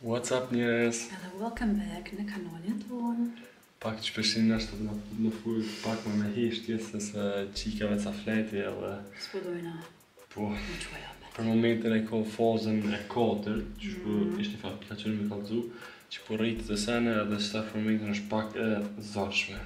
What's up njerëz? Edhe welcome back në kanalin tonë. Pak që përshim nështë të më fuj pak me hishtje se qikave ca fleti edhe... S'pëdojna. Po, për momentin e ko fazën e 4, që ishte një aplikacioni me kalëzu, që po rritë të sene edhe që për momentin është pak e zarshme.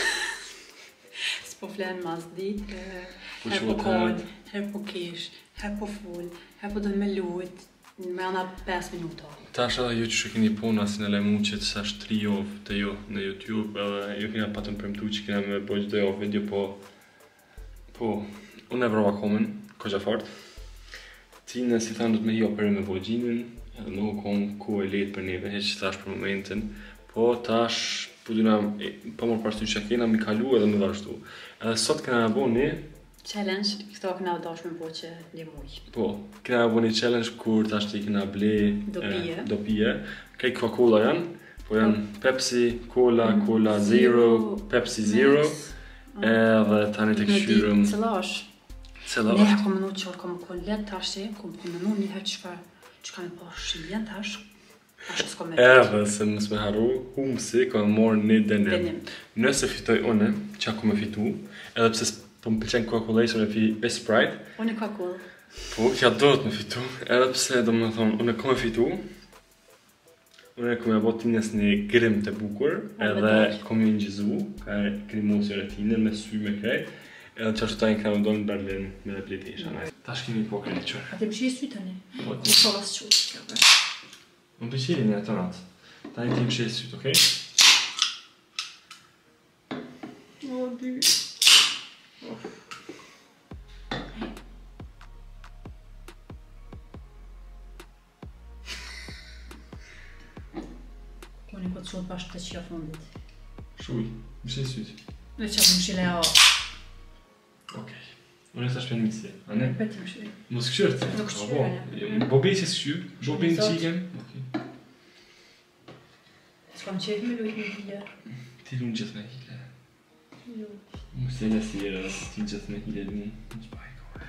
S'po flenë mas ditë, her po kodë, her po kesh, her po full, her po do me lujt, me ana 5 minuta. Tash edhe ju që keni puna si në lemuqet që është 3 javë të ju në YouTube edhe ju kena patën premtu që kena me bëjt dhe javë video po unë e vrova komen, ko fort. Ti në si thanë du të me hi operim me vojgjinin edhe nuk kom ku e letë për neve që tash për momentin po tash po dyna pa mërë parështu që kena mi kalu edhe me vazhdu. Edhe sot kena bo një challenge, këto këna dash me po që lemuj. Po, kena bo një challenge kur tash të i kena ble do pije. Kej Coca-Cola janë, po janë Pepsi, Cola, Cola Zero, Pepsi Zero edhe tani të këshyrëm... Cëla është? Cëla Ne është? kom menu që kom kollet tash kom menu njëherë që ka me po shiljen tash. Tash s'ko me Edhe se mësë me haru, humësi ka morë një denim. Nëse fitoj une, që ako me fitu, edhe pse po më pëlqen Coca-Cola se me pi Sprite. Unë e Coca-Cola. Po, kja do të me fitu, edhe pse do më thonë, unë e ko me fitu. Unë e ko me bot tinjes një grim të bukur, edhe ko me njëzu, ka e krimosi retinin me sy me krejt, edhe që ashtu tajnë këna më dojnë në Berlin me dhe PlayStation. Tash kemi po krejt qërë. A te pëqiri sy të një? Në sholas qërë. Më pëqiri një të natë. Tajnë ti pëqiri syt, okej? O, dy... Unë i po të shullë bashkë të qia fundit. Shuj, më shë syt. Dhe që më shile o... Okej. Unë e sa shpen mitësi, a ne? Peti më shile. Mos këshyrt? Nuk këshyre, Bo bej që s'këshyr, bo bej në qiken. S'kam qef me lujt me hile. Ti lunë gjithë me hile. Më se në sire, ti gjithë me hile lunë. Në që baj kohë.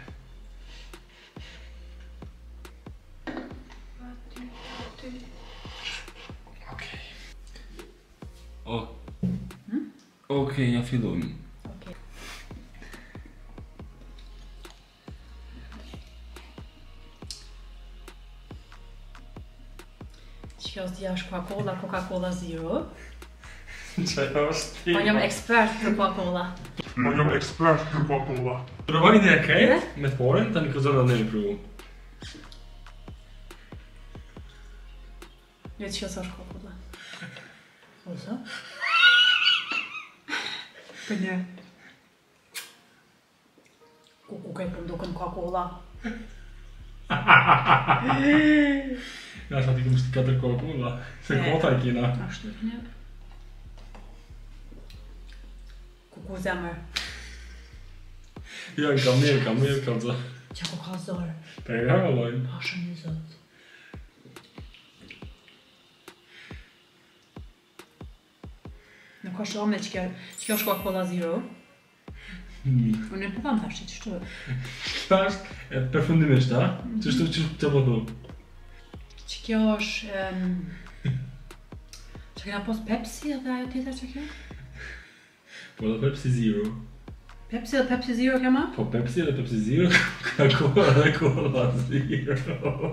Okej, ja fillojmë. Që kjo s'dja është Coca-Cola, Coca-Cola Zero. Që është ti? Ma jam ekspert për Coca-Cola. Provoj një e krejt, me të poren, ta një këzor dhe ne i provu. Jo që kjo s'është Coca-Cola. Oso? Për një. Kukej për mdukën Coca-Cola. Ja, sa ti këmë shti 4 Coca-Cola, se kota i kina. Ashtu të një. Kuku zemër. Ja, ka mirë, ka zë. Qa ku ka zorë. Për e nga lojnë. Pasha një zëtë. Nuk është ome që kjo është Coca-Cola Zero. Unë e përpam thashtë që shtu. Thasht, përfundimisht, a? Që shtu që të përdu? Që kjo është... Që kena pos Pepsi edhe ajo tjetër që kjo? Po dhe Pepsi Zero. Pepsi dhe Pepsi Zero kema? Po Pepsi dhe Pepsi Zero, Coca-Cola dhe Cola Zero.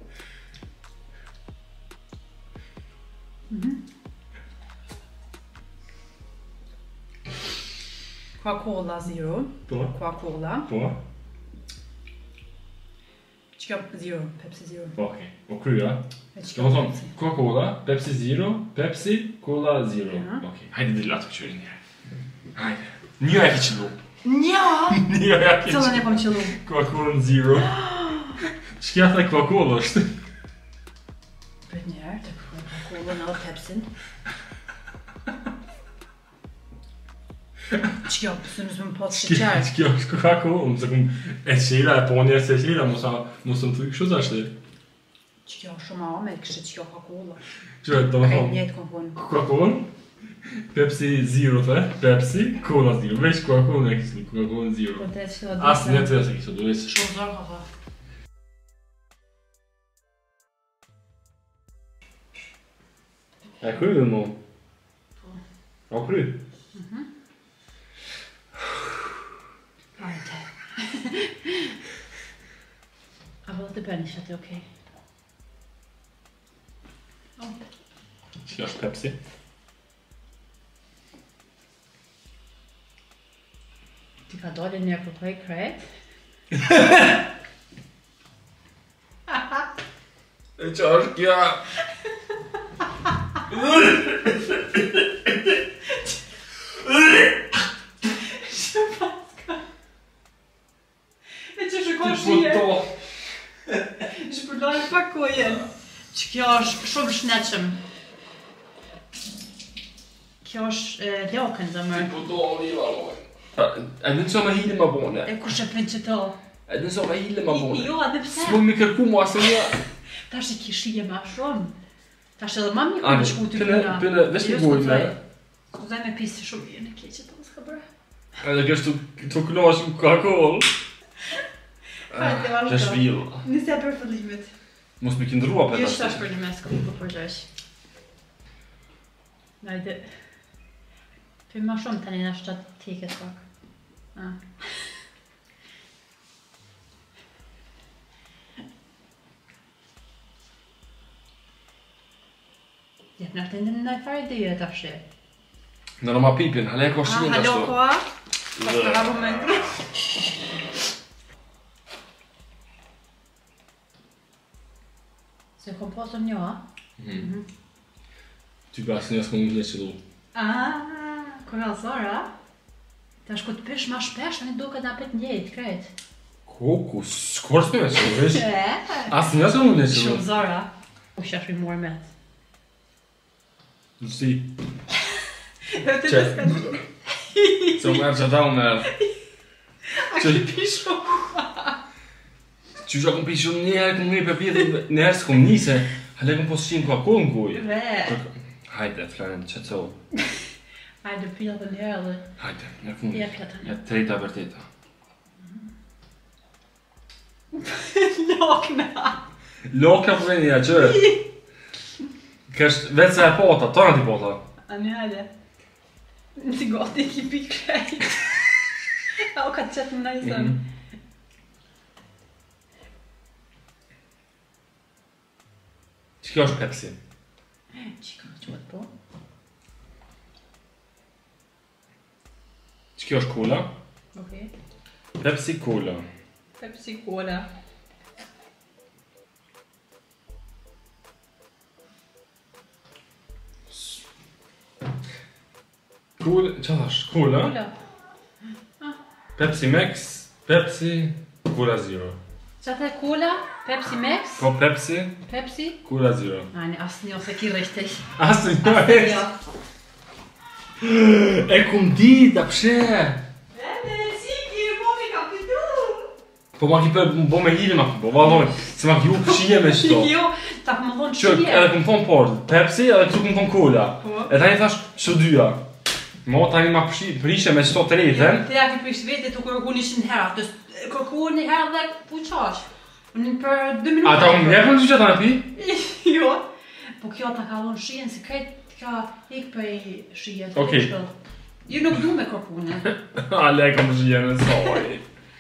Coca-Cola Zero. Po. Coca-Cola. Po. Që kjo Zero, Pepsi Zero. Po, okej. O kryja. E që Do kjo më thonë, Coca-Cola, Pepsi Zero, Pepsi, Cola Zero. Ja. Okej, hajde dhe latë këqyri njërë. Hajde. Një e ki qëllu. Nja! Një e ki qëllu. Cëllën e kom qëllu. Coca-Cola Zero. Që kja thaj Coca-Cola është? Për njerë, të Coca-Cola në dhe Pepsin. Që kjo, pësë nësë më potë sheqerë. Që kjo është Coca-Cola, më se këmë e qela, e po njerë se qela, mos më thuj kështu të ashtë. Që kjo shumë ame, kështë që kjo Coca-Cola. Që do më Krejt thonë, njetë kom punë. Coca-Cola, Pepsi Zero the, Pepsi, Cola Zero. Veç Coca-Cola në kisë, Coca-Cola Zero. Po të e që do Asë një të e se kisë, do e se shumë zorë ka. E kry dhe mo? O kry? Hajde. A vëllë të bëni që atë okej. Që është Pepsi? Ti ka dole një përpoj krejt? E që është kja? Shëpaska. E që shikon shije. Shpërdojnë pak kojen. Që kjo është shumë shneqëm. Kjo është lokën zëmër. Po do oliva loj. E në nëso me hile ma bone. E ku shëpën që to? E nëso me hile ma bone. Jo, adhe pse? S'mu mi kërku mu asë një. Ta është ki shije ma shumë. Ta është edhe ma mi kërë shku të kuna. Pëne, vesh të bujnë me. Skuzaj me pisi shumë vjen e keqe të s'ka bërë. Edhe kështë të kënosh më kakol. Hajde, vazhdo. Që është vila. Nisja për fëllimit. Mos me këndrua për Jo ta shtash për një mes, ka për përgjesh. Hajde. Për ma shumë tani në shtatë teket pak. Jep në të ndë në fare dhe jetë afshe. Në ma pipin, hale e ko shqin të Halo ashtu. koa. Pas të rabu me ndru. Se kom posëm një, a? Ty pas njës kom një që du. Kërë alëzora? Ta shku të pish ma shpesh, të një duke të apet njejt, krejt. Koku, s'kor s'me që du, vesh? Asë njës kom një që du. Shumë zora. U shash i muar met. Si? Dhe të Që? të s'ka. Se u merë që ta u merë. A ki pishu? Që që kom pishu njerë, kom një për pjetë, njerë s'kom njëse. Hale kom posë qimë ka kohë në kuj. Hajde, Florent, që të u. Hajde, pila dhe njerë dhe. Hajde, në fundi. Jep jetën. Ja trejta vërteta. Lokna. Lokna për veni ja që. Kështë vetë se e pota, tona ti pota. Ani hajde. Në goti ki pi krejt. A o ka të qëtë më najzëm. Që kjo është Pepsi? Që ka në qëtë po? Që kjo është Cola? Okej. Pepsi Cola. Pepsi Cola. Cola, që thash? Cola? Cola. Pepsi Max, Pepsi, Cola Zero. Që atë e Cola, Pepsi Max, Po Pepsi, Pepsi. Cola Zero. Ani, asë një ose ki rështej. Asë një Asë e. një. E kum dit, apshe. Ede, siki, po mi ka pitu. Po ma ki për bo me hile ma ki bo, valoj. Se ma ki u pëshije me shto. Jo, ta ku më thonë Që qije. edhe kum thonë por, Pepsi edhe këtu kum thonë Cola. Po. E tani thash, që dyja. Mo tani ma prishe me shto të rejten. Të ja ki prish vete të kërku 100 herë, të kërku një herë dhe pu qash. Për 2 minuta. Ata unë njepën që që ta në pi? Jo. Po kjo ta ka dhonë shijen, se krejt ka ik për i shijen. Okej. Ju nuk du me kërku në. Ale kom shije në soj.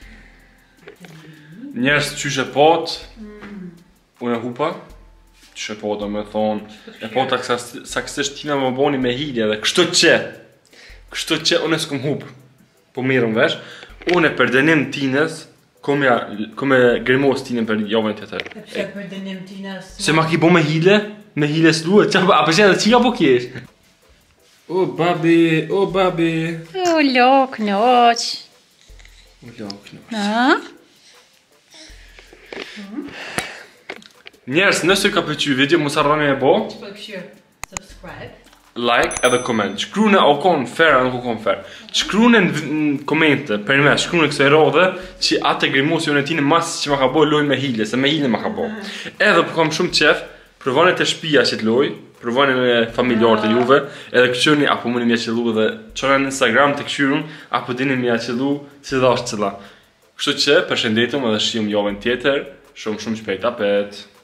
Njerës qyshe pot, unë e hupa. Qyshe pot do me thonë, e pota saksisht tina më boni me hilje dhe kështu që unë e s'kom hup. Po mirëm vesh, unë e për denim tines, kom e grimos tinin për javën të tërë. Pse për denim tinës. Se ma ki bo me hile s'luet, a përqenë dhe qika po kjesh? O babi, o babi. O lok noq. O lok noq. A? Njerës, nëse ka pëlqy video, mos harroni e bo, Që po e pëshirë, subscribe. like edhe koment. Shkrune o kon fair apo nuk o kon fair. Shkrune në komente, për mes, shkrune kësaj rodhe që atë grimosi unë e tine mas që ma ka bo loj me hile, se me hile ma ka bo. Edhe po kam shumë qef, provoni të shtëpia që të loj, provoni me familjarë të juve, edhe këqyrni apo mundi mja qëllu dhe qona në Instagram të këqyrun, apo dini mja qëllu si dhe është cila. Kështu që, përshëndetëm edhe shihim javën tjetër, shumë shpejt, apet.